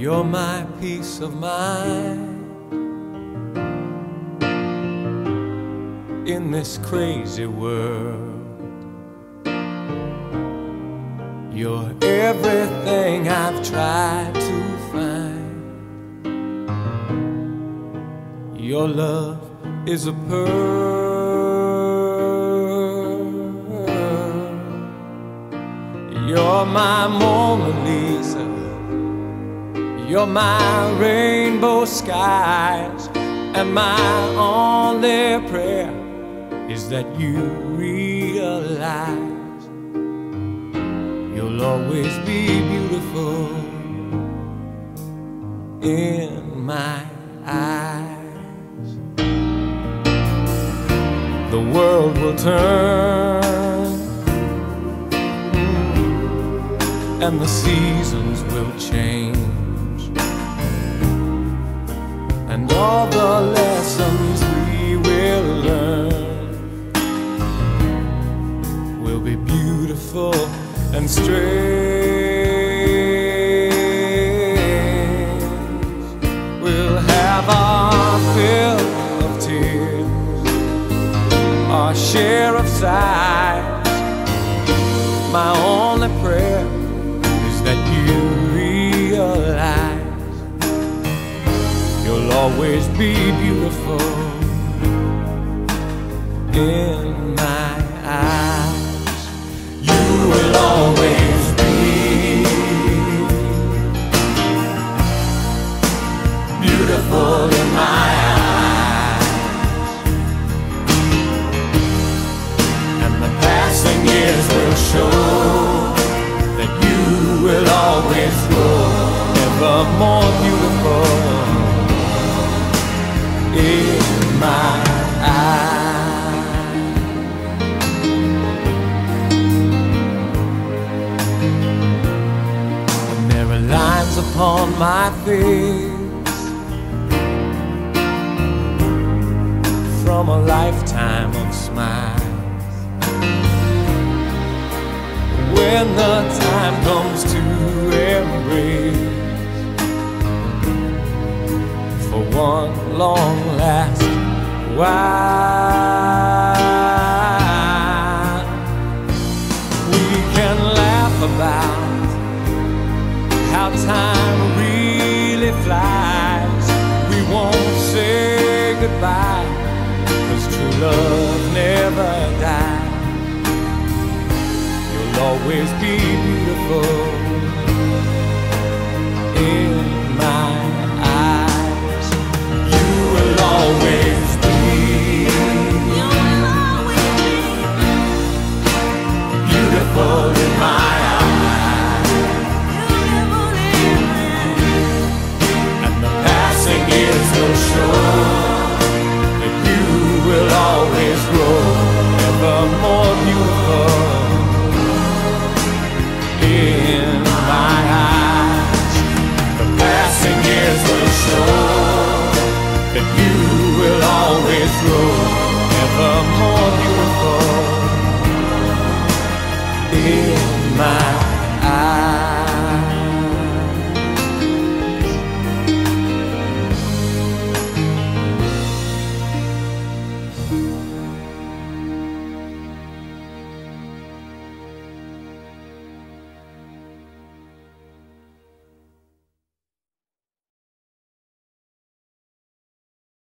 You're my peace of mind in this crazy world. You're everything I've tried to find. Your love is a pearl. You're my Mona Lisa. You're my rainbow skies. And my only prayer is that you realize you'll always be beautiful in my eyes. The world will turn and the seasons will change, and all the lessons we will learn will be beautiful and strange. We'll have our fill of tears, our share of sighs. My only prayer is that you realize you'll always be beautiful in my eyes. You will always be beautiful in my eyes, and the passing years will show that you will always grow ever more beautiful in my eyes. And there are lines upon my face from a lifetime of smiles. When the time comes to embrace for one long last while, we can laugh about how time really flies. We won't say goodbye, 'cause true love never dies. You'll always be beautiful